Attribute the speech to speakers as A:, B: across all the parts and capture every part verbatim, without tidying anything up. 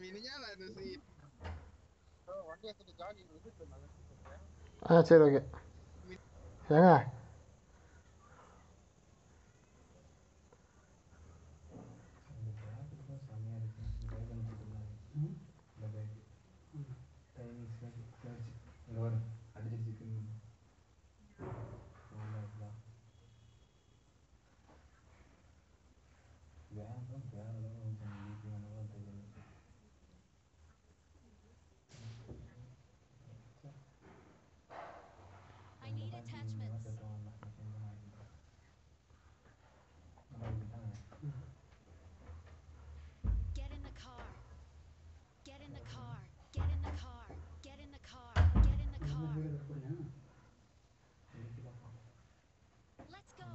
A: ஆ சரி ஓகே ஏங்க
B: I need attachments. Get in the car. Get in the car. Get in the car. Get in the car. Get in the car. Let's go.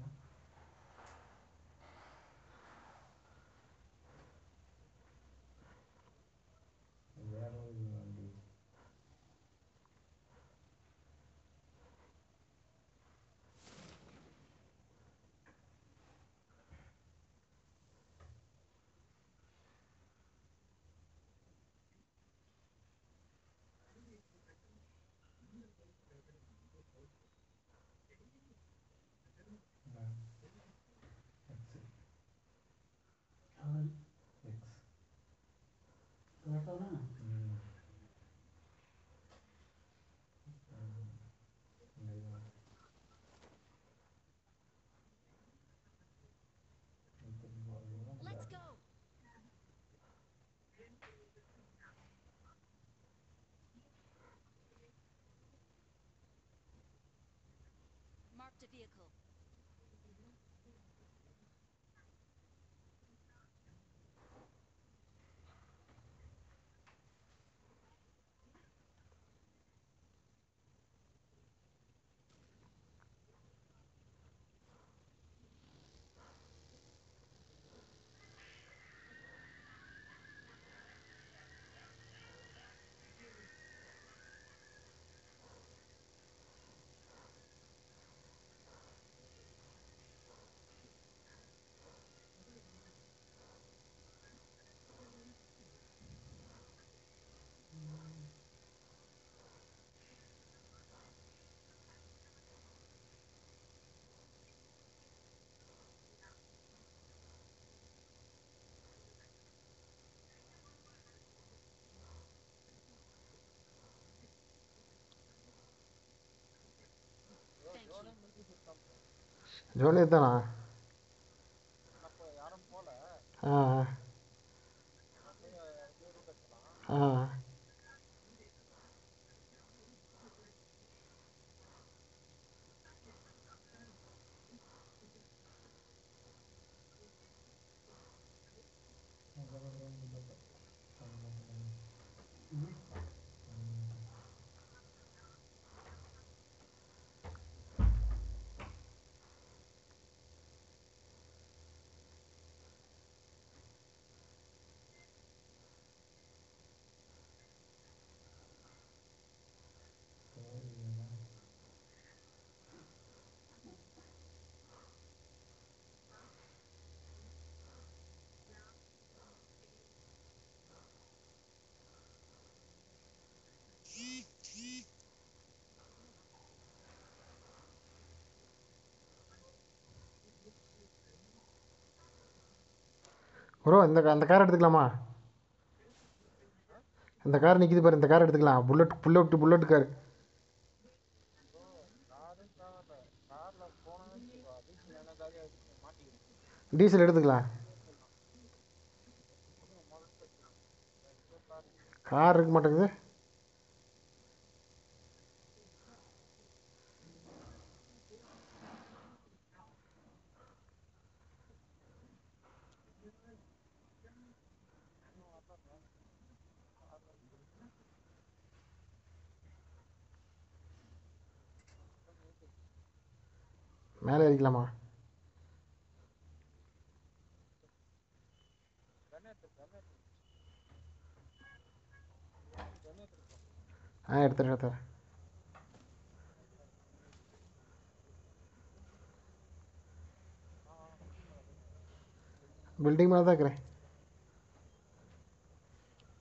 B: Let's go. Marked a vehicle. Thank you.
A: ஜோலி தானா ஆ ஆ bro இந்த அந்த car எடுத்துக்கலாமா இந்த car நிற்கிது பாரு இந்த car எடுத்துக்கலாம் bullet bullet bullet car diesel எடுத்துக்கலாம் கார் இருக்க மாட்டேங்குது மேலே ஏறிக்கலாமா ஆ எடுத்துறேன் எடுத்துறேன் பில்டிங் மேலே தான் இருக்கிறேன்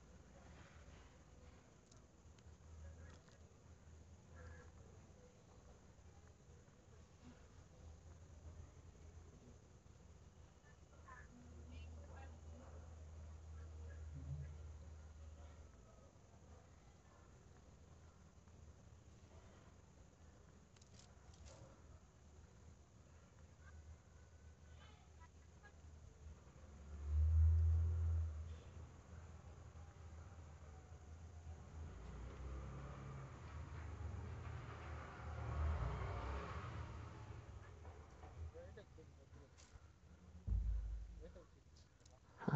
A: ஆ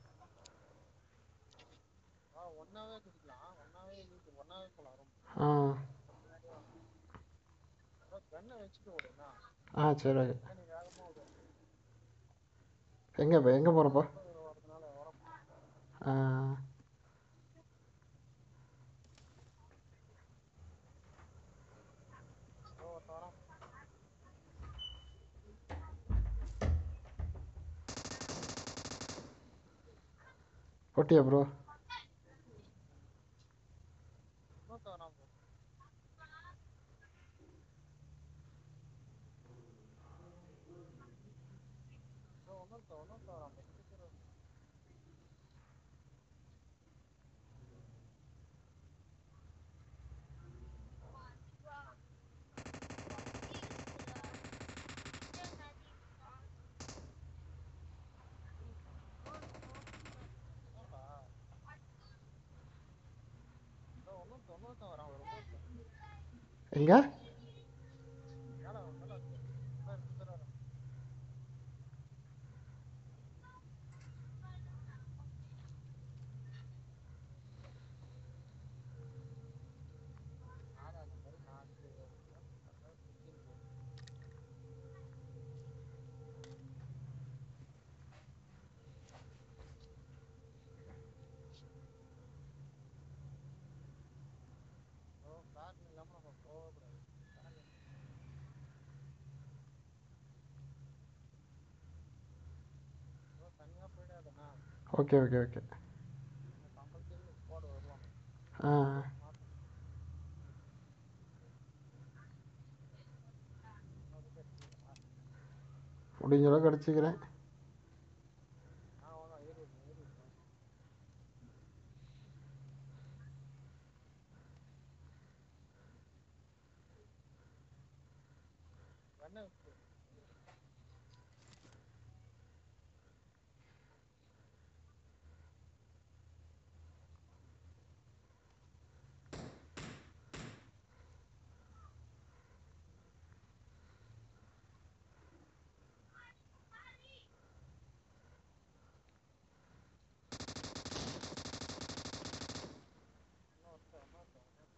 C: வா ஒன்னாவே குதிக்கலாம், ஒன்னாவே நீட்டு ஒன்னாவே போலாம் ரொம்ப.
A: ஆ
C: பின்னாடியே வாங்க. கண்ணை வச்சுட்டு ஓடுனா
A: ஆ சரி ஓகே.
C: நீ வேகமா ஓடு.
A: எங்கே இப்போ எங்கே போகிறப்போ?
C: வரதுனால வர
A: ஆ
C: ஒருத்த வரான்.
A: போட்டியா ப்ரோ?
C: இன்னொருத்த வரான் bro. bro, இன்னொருத்த இன்னொருத்த வரான் bro. ரெண்டு பேர் வரான். ஏன்டா? bro, இன்னொருத்த இன்னொருத்த வரான் ஒரு இன்னொருத்த.
A: எங்கே?
C: மேல வா, மேல வந்து. அதான் ரெண்டு பேர் வரான். நாலா நம்பர் நாலு நம்பர் புக்கிங். ப்ரோ பிளான் இல்லாம நம்ம போகவே கூடாது. பிளான் ப்ரோ தனியா போயிடாதண்ணா.
A: Okay okay okay.
C: Compulsory squad வருவாங்க.
A: ஆ
C: மாத்தணும். இன்னொரு எடுத்துக்கிறா.
A: முடிஞ்ச அளவுக்கு அடிச்சுக்கிறேன்.
C: ஆ வாங்க ஏறி விடுங்க ஏறி விடுங்க. கண்ணை வச்சுட்டு. இன்னொருத்த இன்னொருத்த இன்னொருத்த.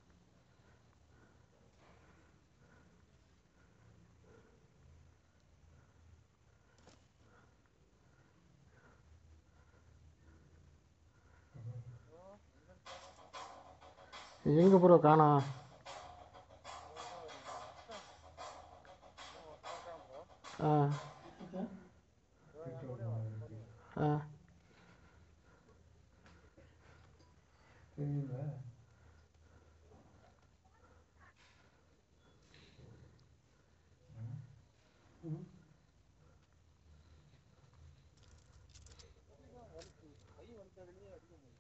C: ப்ரோ எங்க இருக்க?
A: எங்கே ப்ரோ காணோம்?
C: ப்ரோ தான் ஒரு அஸ்தான். இன்னும் ஒருத்தன் இருக்கான் ப்ரோ.
A: ஆ
C: ப்ரோ என் கூட வா என் கூட வா.
A: ஆ
C: கைதான் வலிக்கு. கை வலிக்கிறதுலயே அடிக்க முடியும்.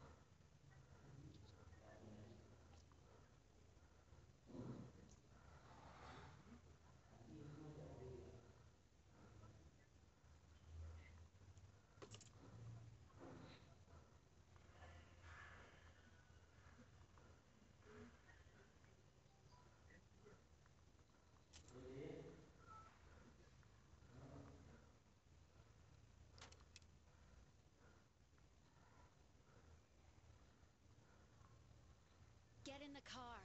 B: Get in the car.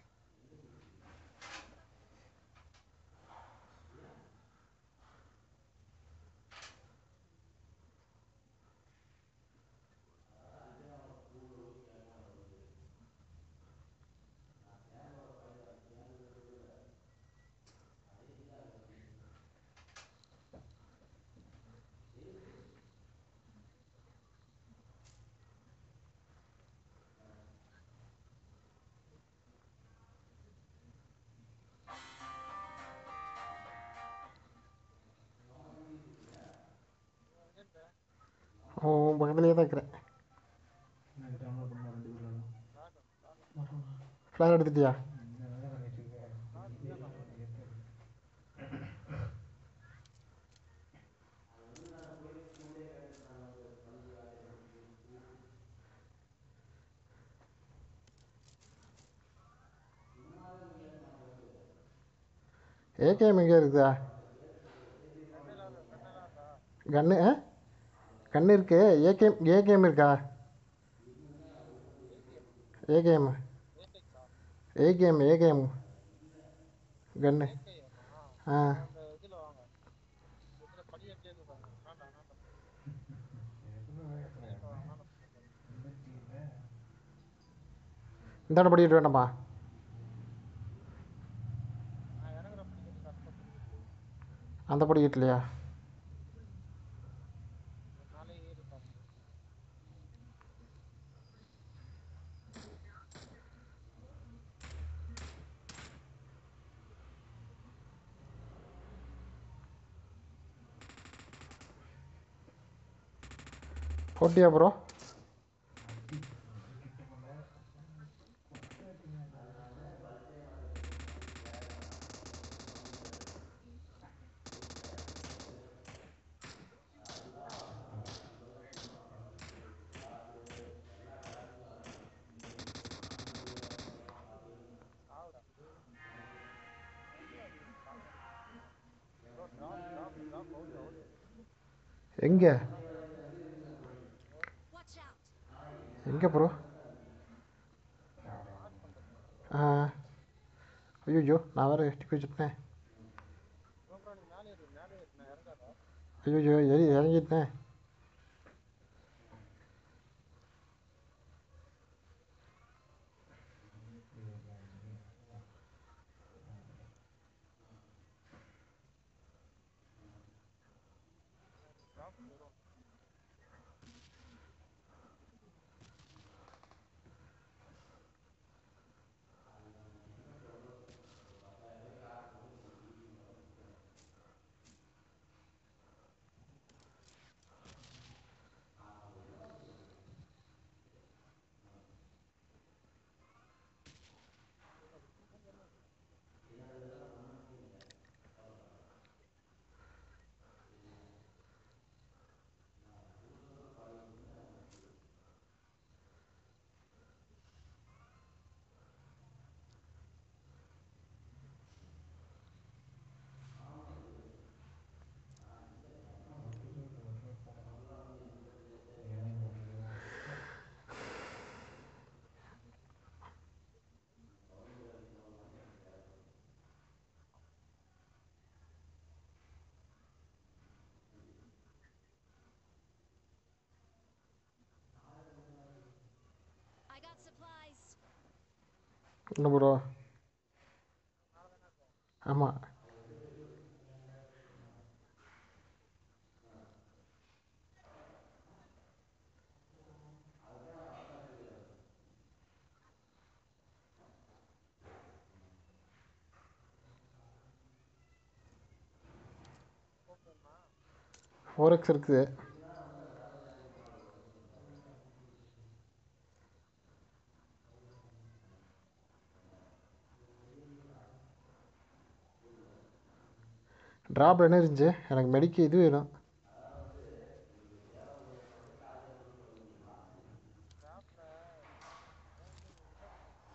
C: Bro எங்க இருக்க?
A: ஓ உன் பக்கத்துலேயே தான் இருக்கிறேன்.
C: காட்டு காட்டு.
A: ஃப்ளார் எடுத்துட்டியா?
C: காட்டு இங்கேயா நான் வரேன்.
A: ஏகேஎம் எங்கே இருக்குதா?
C: கண்ணெல்லாம் இருக்கா கண்ணெல்லாம் இருக்கா?
A: கன்னு ஆ கண்ணு இருக்கு. ஏகேஎம் ஏகேஎம் இருக்கா?
C: ஏகேஎம்
A: ஏகேஎம்
C: ஏகேக்கா
A: ஏகேஎம் ஏகேஎம் கண்ணு.
C: ஏகேஎம்மா
A: ஆ
C: அந்த இதில் வாங்க இதில் படிக்கட்டிலே இருக்கு பாருங்க அண்ணாண்ட அண்ணாண்ட படிக்கட்டில் அண்ணாண்ட
A: இந்தாண்ட படிக்கிட்டு வேண்டாம்ப்பா.
C: நான் இறங்குற படிக்கட்டுக்கு அடுத்த படிக்கட்டு
A: அந்த படிக்கட்டுலையா?
C: மேலே ஏறி பாருங்க.
A: போட்டியா ப்ரோ?
C: ஆவுடா ப்ரோ ட்ராப் ட்ராப் ட்ராப் ஓடியா ஓடியா
A: எங்கே
B: Watch out!
A: எங்கே ப்ரோ?
C: மார்க் பண்ணுறது
A: ஆ ஐயோ நான் வேறு எட்டி வச்சுட்டேன்.
C: ப்ரோ ப்ரோ நீ மேலே ஏறு மேலே ஏறு நான் இறங்காத
A: ஐயோ எரி இறங்கிட்டேன்.
C: ட்ராப் வரும்.
B: I got supplies.
A: என்ன ப்ரோ?
C: மேலே தானே இருக்கும்.
A: ஆமாம்.
C: போகணுமா
A: ஃபோர் எக்ஸ் இருக்குது. ட்ராப் என்ன இருந்துச்சு? எனக்கு மெடிக்கு இது வேணும்.
C: ட்ராப்பில் அதாவது என்ன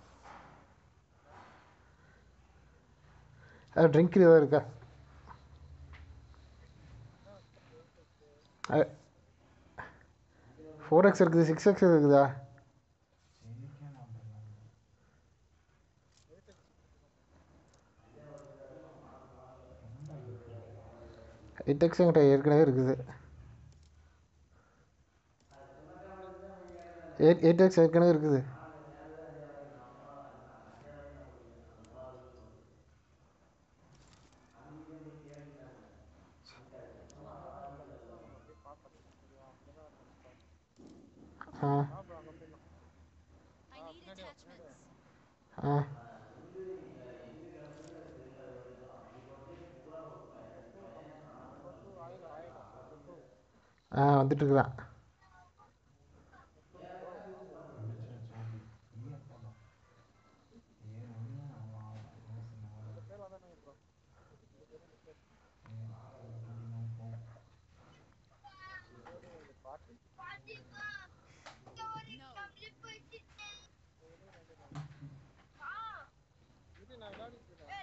A: அது ட்ரிங்க் ஏதாவது இருக்கா?
C: என்ன எயிட் எக்ஸு
A: ஃபோர் எக்ஸ் இருக்குது. சிக்ஸ் எக்ஸ் இருக்குதா?
C: எயிட் எக்ஸ்
A: எயிட் எக்ஸ் என்கிட்ட ஏற்கனவே இருக்குது. எயிட் எயிட் எக்ஸ் ஏற்கனவே இருக்குது.
C: அங்கே தான் இருக்காது ப்ரோ அங்கே போய் பார்க்கணும் சரியா அங்கே தான் இருக்கும்.
A: ஆ
C: வா ப்ரோ அங்கே போயிடலாம்.
B: I
C: ஆ
B: need
C: பின்னாடி வா பின்னாடி வா
B: attachments.
A: ஆ
C: two number two oil oil number two
A: ஆ வந்துட்டுருக்குறான்.
C: டூ ப்ரோ ரெண்டு பேர் வந்தானுங்க ப்ரோ ரெண்டு பேர் ரெண்டு பேர் ஏழு ஏழு பாட்டு
B: No.
C: ஏழு ரெண்டு நாலு இது நான் விளையாடிட்டு இருக்கேன்.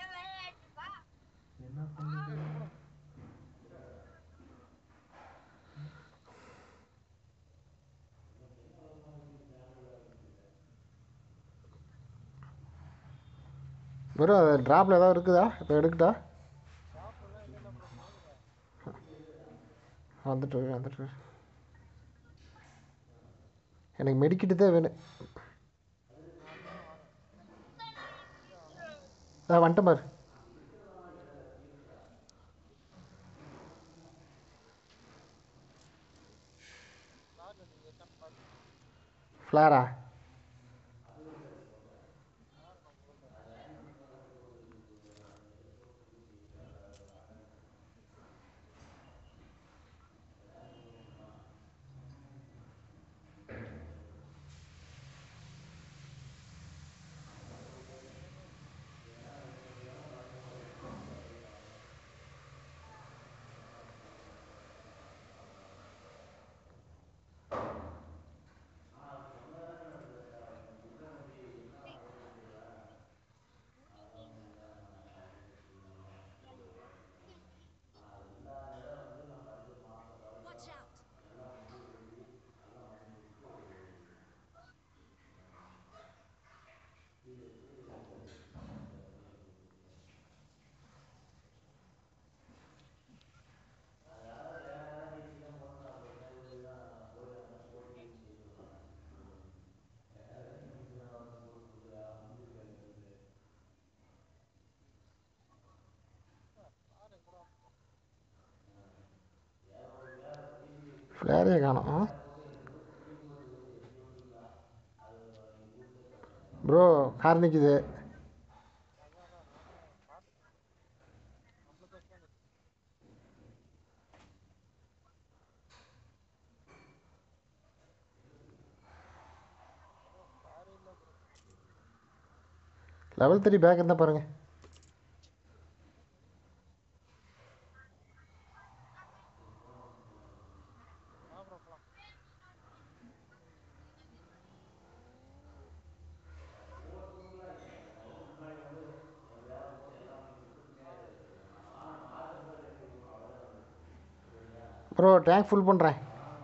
C: ஏய் கும்பிடும்
A: ப்ரோ அது ட்ராப்பில் ஏதாவது இருக்குதா இப்போ எடுக்கட்டா?
C: ஷாப்லாம் இல்லைல்ல ப்ரோ கேக்குதா?
A: வந்துட்டு வந்துட்டு எனக்கு மெடிக்கிட்டு தான் வேணும்.
C: நான் அதுதான் வரேன். எங்க அவன்?
A: அதான் வந்துட்டேன் பாரு.
C: கார் எடுத்து வச்சான்னு பாத்து.
A: ஃப்ளாரா?
C: கார் நான் போடுறேன்.
B: Watch out!
C: கார் எங்கடா?
A: ஃப்ளாரே காணோம். ப்ரோ கார் நிற்கிது.
C: அதான் அதான் நானும் பாத்துட்டேன். நம்மளுக்கு வச்சு ப்ரோ காரே இல்லை ப்ரோ.
A: லெவல் த்ரீ பேக் இருந்தால் பாருங்கள்.
C: வா ப்ரோ போலாம்.
A: ப்ரோ டேங்க் ஃபுல் பண்ணுறேன்.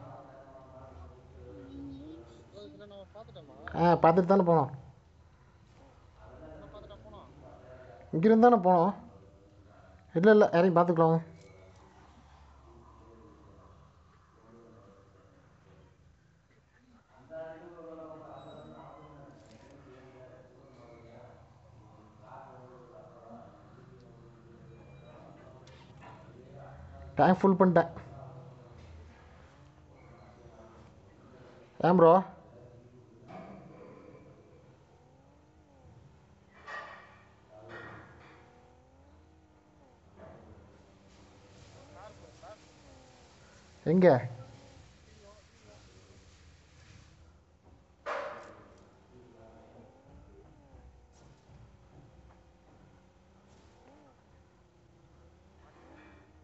C: ப்ரோ இதுல நான் பாத்துட்டேமா?
A: ஆ பார்த்துட்டு தானே போனோம்.
C: என்ன பாத்துட்டா போனோம்?
A: இங்கிருந்து தானே போனோம். இல்லை இல்லை இறங்கி பார்த்துக்கலாம். டேங்க் ஃபுல் பண்ணிட்டேன். ஏன் bro?
C: Bro car bro car.
A: எங்கே?
C: டியோ டியோ. மாட்டிக்கிட்டேன்.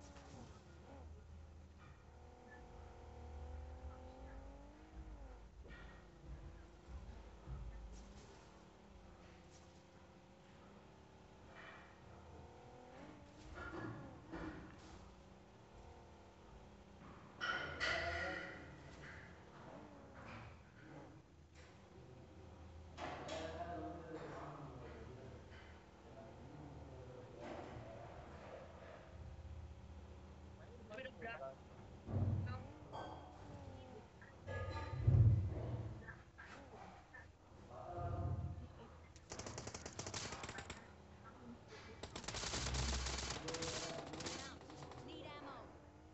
C: மயிறு மாதிரி இருக்கு bro car.
B: Watch out! Need ammo!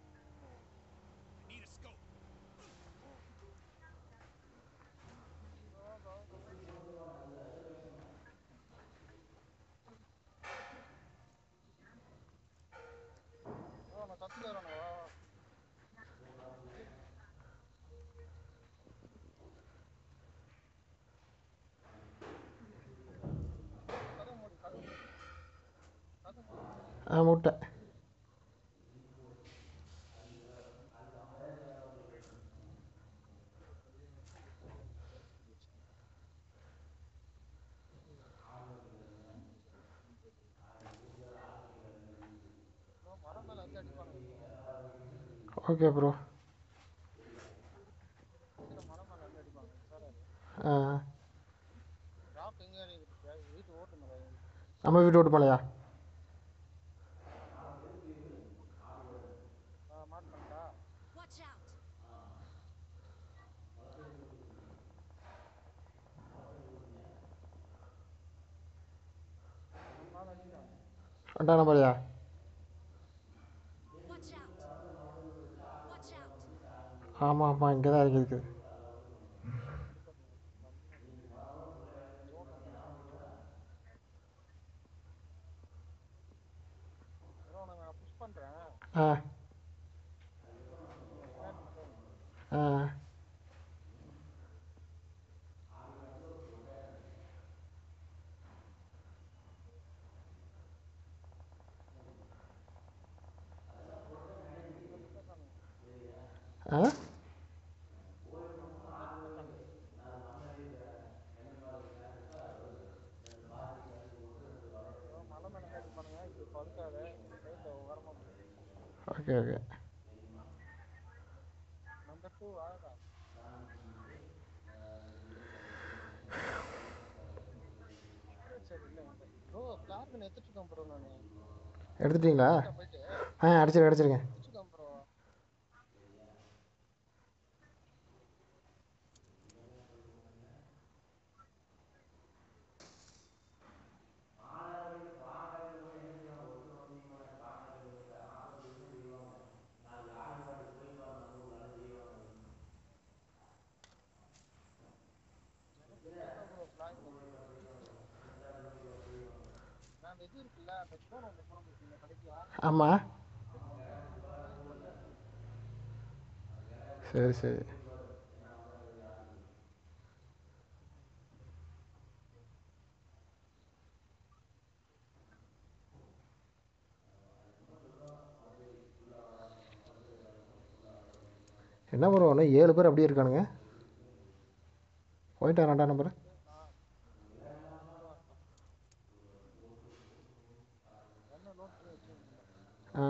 C: Bro bro bro. Bro நான் சத்தில வரேன் வா வா. ப்ரோ கதவு மூடு கதவு மூடு. கதவு மூடு.
A: ஆ முட்டை.
C: ப்ரோ மரம் மேல வந்து அடிப்பானுங்க ப்ரோ.
A: Okay bro.
C: கீழே மரம் மேல வந்து அடிப்பாங்க உஷாரா இரு.
A: ஆ
C: டிராப் எங்க இருக்குது? வீட்டு ஓட்டு மேல இருக்குது.
A: நம்ம வீட்டு ஓட்டு மேலையா?
C: ஆ மார்க் பண்ணிட்டா?
B: Watch out!
C: நம்ம ஆள் அடிக்கிறான்.
A: ரெண்டாம் நம்பரையா?
B: Watch out! Watch out!
A: ஆமாம் ஆமாம், இங்கே தான் இறங்கி இருக்குது.
C: இது பண்ணு. கம்முனு இரு. ஜோன் வந்துருச்சு. ஜோன் வந்துருச்சு. ப்ரோ நான் புஷ் பண்றேன்.
A: ஆ
C: நீங்க பின்னாடி மட்டும் இருங்க.
A: ஆ
C: இங்க விட்டுட்டானுங்க.
A: ஆ
C: இங்க விட்டுட்டானுங்க. ப்ரோ மலை மேல இருந்து அடிப்பானுங்க. இங்க படுக்காத. சைடுல ஓரமா போ.
A: Okay okay.
C: நம்பர் டூ ஆகுதா? சரி இல்ல இல்ல ப்ரோ ஃபிளார்கன் எடுத்துட்டு இருக்கேன் ப்ரோ நானு.
A: எடுத்துட்டிங்களா?
C: அடிச்சிட்டா போயிட்டு
A: ஆ அடிச்சிருங்க அடிச்சிருங்க.
C: அடிச்சுட்டேன் ப்ரோ. எனக்கு தெரியல ப்ரோ ஃபிளார்கன் எடுத்துருக்கேன். நான் அந்த இது இருக்குல்ல அந்த ஃபோன் ஒன்று போட முடியுங்க கடைசியா
A: ஆமாம்.
C: அந்த பேர் போட்டு எடுத்துருக்கேன்.
A: சரி சரி. என்ன பண்ணுவோம், ஏழு பேர் அப்படியே இருக்கானுங்க. போயிட்டா ரெண்டாம் நம்பர்.
C: ஏழு பேர் ஆ இன்னும் வரட்டும். என்ன லோட் பண்ணி வச்சுருக்கீங்க.
A: ஆ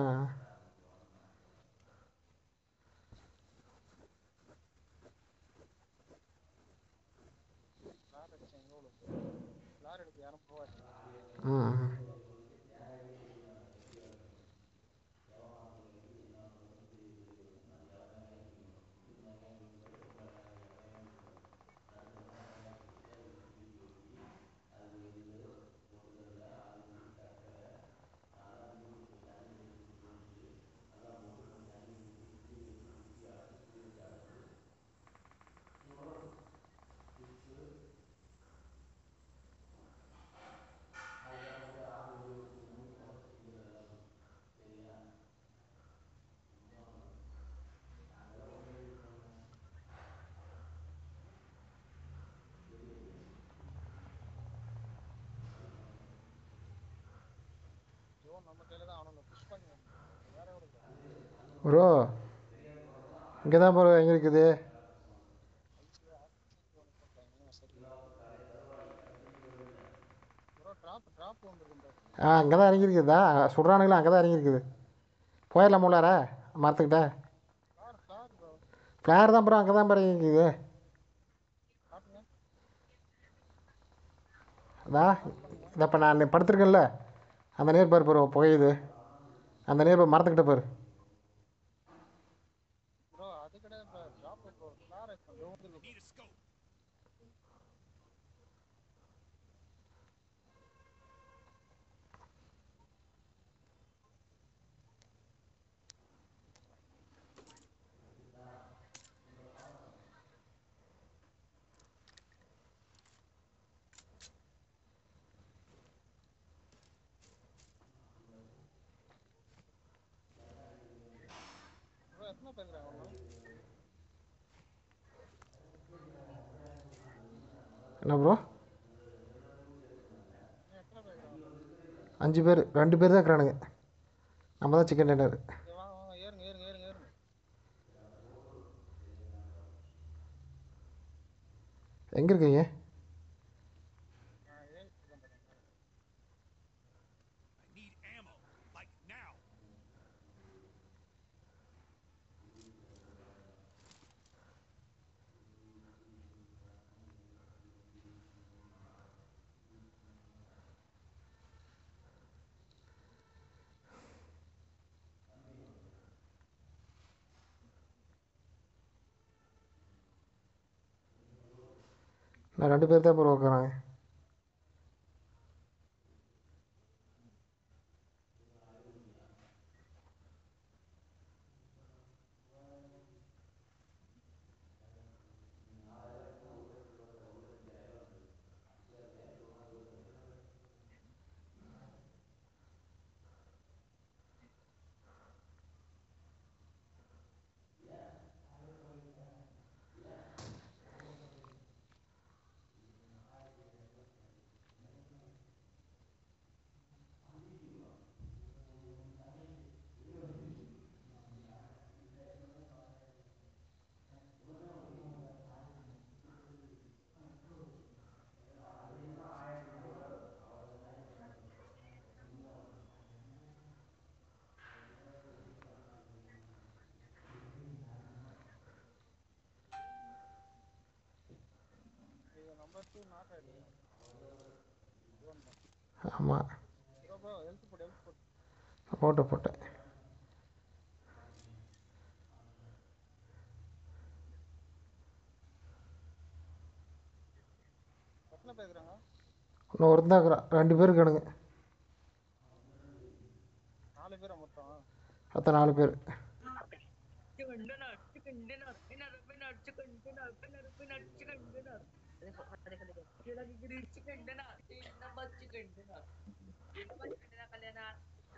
C: ஃபிளார் அடிச்சேன் எவ்வளோ ஃபிளார் எடுத்து இரநூறுவா ஆச்சு.
A: ம் ம்.
C: ஜோன் நம்ம கையில தான் அவனுங்க புஷ் பண்ணி வேற எவ்வளோ இல்லை.
A: ப்ரோ இங்கே தான் ப்ரோ எங்கே இருக்குது?
C: ஐயோ ஆர்டிசி ஜோன் போட்டாங்க சரி. ப்ரோ ட்ராப் ட்ராப் வந்துருக்கும் ப்ரோ.
A: ஆ அங்கே தான் இறங்கியிருக்குதா? சுடுறானுங்களா? அங்கே தான் இறங்கியிருக்குது. போயிடலாம் உள்ளார மரத்துக்கிட்ட.
C: Flare flare bro.
A: ஃப்ளேர் தான் ப்ரோ, அங்கே தான் ப்ரோ இறங்கியிருக்குது.
C: காட்டுங்க
A: அதா
C: மார்க் பண்ணுங்க.
A: இதை இப்போ நான் படுத்துருக்கேன்ல, அந்த நேர் பாரு ப்ரோ புகையுது. அந்த நேர் பாரு, மரத்துக்கிட்ட பாரு.
C: ப்ரோ அது கிடையாது ப்ரோ ட்ராப் ப்ரோ ஃபிளார் இப்போ வந்துருக்கு ப்ரோ. ப்ரோ எத்தனை பேர் இருக்கிறாங்க ஒன்று
A: என்ன ப்ரோ?
C: இன்னும் எத்தனை பேர் இருக்கிறாங்க ஒன்று.
A: அஞ்சு பேர், ரெண்டு பேர் தான் இருக்கிறானுங்க. நம்ம தான் சிக்கன் டின்னர்.
C: சரி வாங்க வாங்க ஏறுங்க ஏறுங்க ஏறுங்க ஏறுங்க.
A: எங்கே இருக்கீங்க?
C: நான் ஏறிட்டு இருக்கேன் பாருங்க மேலே.
A: நான் ரெண்டு பேர் தான் ப்ரோ உட்காராங்க.
C: இது நம்பர் டூ நாக் ஆயிடுது.
A: ஆமாம்.
C: ப்ரோ ப்ரோ ஹெல்த் போட்டு ஹெல்த் போட்டு
A: போட்டு போட்டேன்.
C: எத்தனை பேர் இருக்கிறாங்க?
A: இன்னும் ஒருத்தன் தான் இருக்கிறான். ரெண்டு பேர் இருக்கானுங்க.
C: நாலு பேரா மொத்தம்?
A: மொத்தம் நாலு பேர்.
D: chicken dinner, chicken dinner, dinner, dinner, chicken dinner, dinner, dinner, chicken dinner. देखो देखो देखो ये लगी गिरी chicken dinner, तीन नंबर chicken dinner, तीन नंबर chicken dinner कर लेना.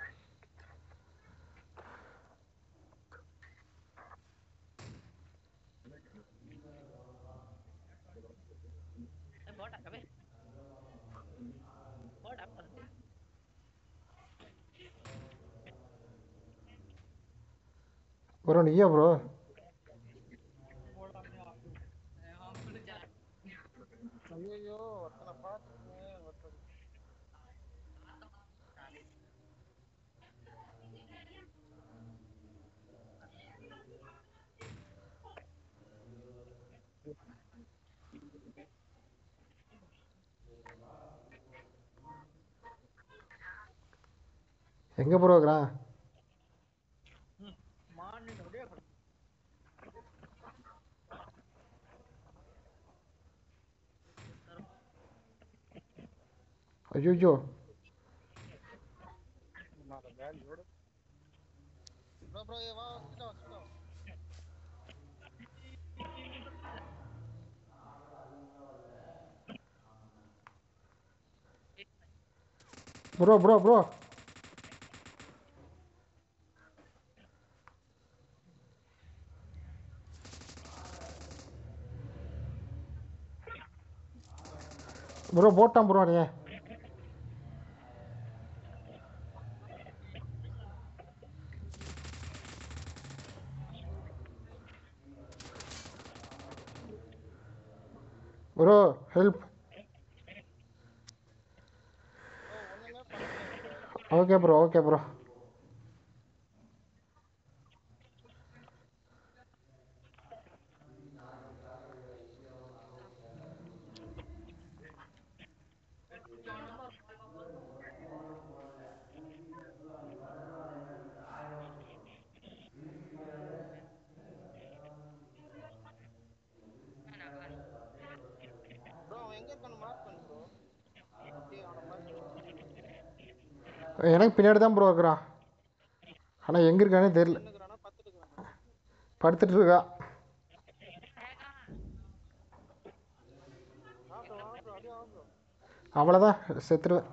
D: ए बहुत आगे बे, बहुत आगे.
A: ப்ரோ நீயா ப்ரோ?
D: हम खुद जा.
C: ஐயோ ஒருத்தனை பார்த்துட்டு ஒருத்தர்
A: எங்கே ப்ரோ இருக்கிறான்?
D: मारने दो देखो.
A: ஐயோ
C: मारा बैग जोड़. ப்ரோ ப்ரோ ஏ வா கிட்ட வா கிட்ட வா.
A: ப்ரோ ப்ரோ ப்ரோ ப்ரோ போட்டான் ப்ரோ நீ. Bro help.
C: ப்ரோ ஒண்ணுமே பண்ண முடியாது bro.
A: Okay bro okay bro.
C: Bro அவன் எங்க இருக்கான்னு மார்க் பண்ணு ப்ரோ. அப்படியே அவனை பாரு.
A: எனக்கு பின்னாடி தான் ப்ரோ இருக்கிறான். ஆனால் எங்கே இருக்கானே தெரில.
C: நின்னுக்குறானா பத்துட்டு இருக்கிறானா?
A: படுத்துட்டு இருக்கா.
C: வா ப்ரோ வா ப்ரோ அப்படியே வா ப்ரோ.
A: அவ்வளோதான் செத்துருவேன்.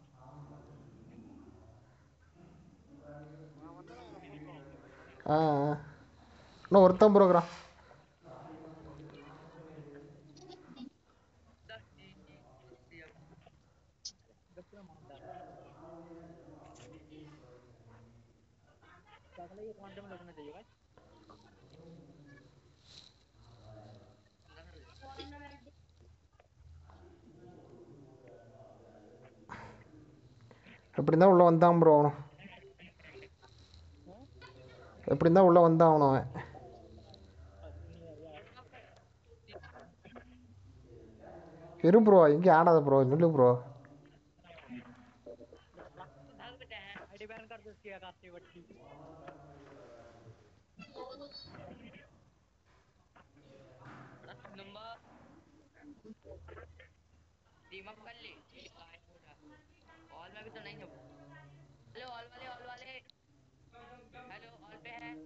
C: நான் வந்தேன்னா என்னை போட்டுருவான் ப்ரோ.
A: ஆ ஆ. இன்னும் ஒருத்தன் ப்ரோ இருக்கிறான்.
D: ये कौन से में लगना चाहिए भाई?
A: எப்படி இருந்தால் உள்ளே வந்தான் ப்ரோ அவனும். எப்படி இருந்தால் உள்ளே வந்தான் அவனும் அவன். இரு ப்ரோ எங்கேயும் ஆடாத ப்ரோ நில்லு ப்ரோ.
D: आईडी बैन कर दो उसकी आकाशी बट्टी. नंबर टीम अप कर ली गायब हो जा ऑल में भी तो नहीं है हेलो ऑल वाले ऑल वाले हेलो ऑल पे है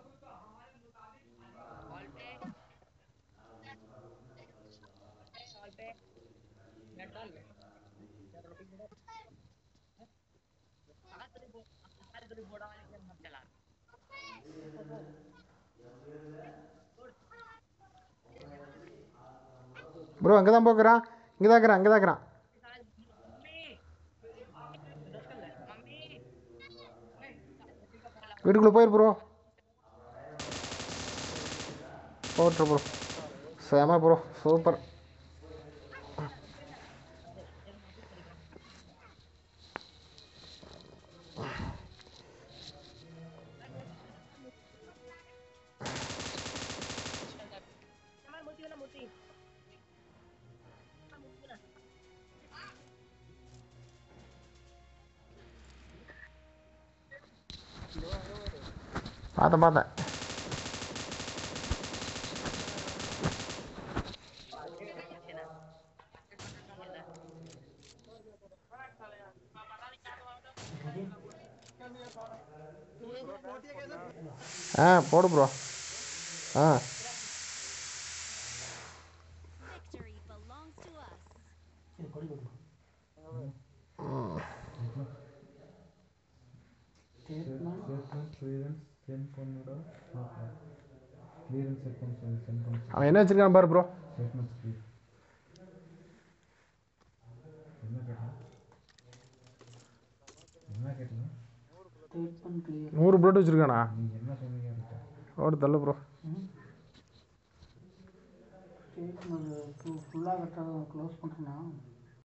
D: ऑल पे ऑल पे नेट डाल ले क्या ड्रॉपिंग बोर्ड अगर तेरे बो अगर तेरे बोर्ड वाली गेम मत चला फोटो
A: ப்ரோ அங்கே தான் போக்குறான், இங்கே தான் இருக்கிறான், இங்கே தான் இருக்கிறான்.
D: मम्मी दस कर ले मम्मी नहीं जैसे का पहला
A: வீட்டுக்குள்ளே போயிரு ப்ரோ. போட்டு ப்ரோ. செம ப்ரோ, சூப்பர்.
D: अरे एक नोटिस करेगा हमारे मोती वाला मोती हाँ मोती वाला
A: பார்த்தேன் பார்த்தேன்.
D: एक नहीं देना एक नहीं देना
A: ஆ போடு ப்ரோ. ஆ
B: Victory belongs to us.
A: அவன் என்ன வச்சிருக்கான் பாரு ப்ரோ. நூறு புல்லட் வச்சிருக்கானா? ஓடு தள்ளு ப்ரோ.
E: ஃபுல்லாக கட்டுறதை க்ளோஸ் பண்ணுறேன்னா